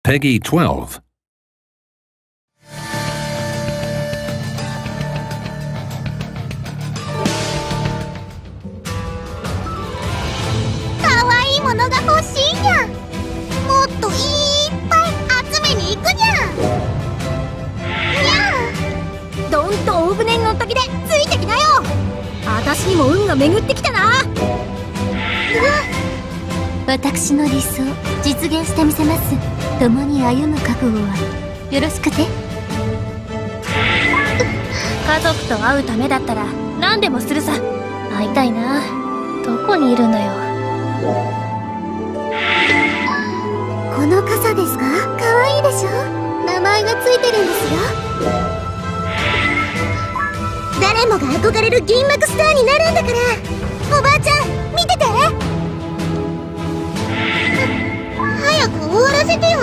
Peggy 12. かわいいものが欲しいにゃ。もっといっぱい集めに行くにゃ。にゃ。どんと大船に乗った気でついてきなよ。あたしにも運が巡ってきたな。 私の理想実現してみせます。共に歩む覚悟はよろしくて。 家族と会うためだったら何でもするさ。会いたいな。どこにいるんだよ。 この傘ですか？かわいいでしょ。名前がついてるんですよ。誰もが憧れる銀幕スターになるんだから。おばあちゃん見てて。早く終わらせてよ。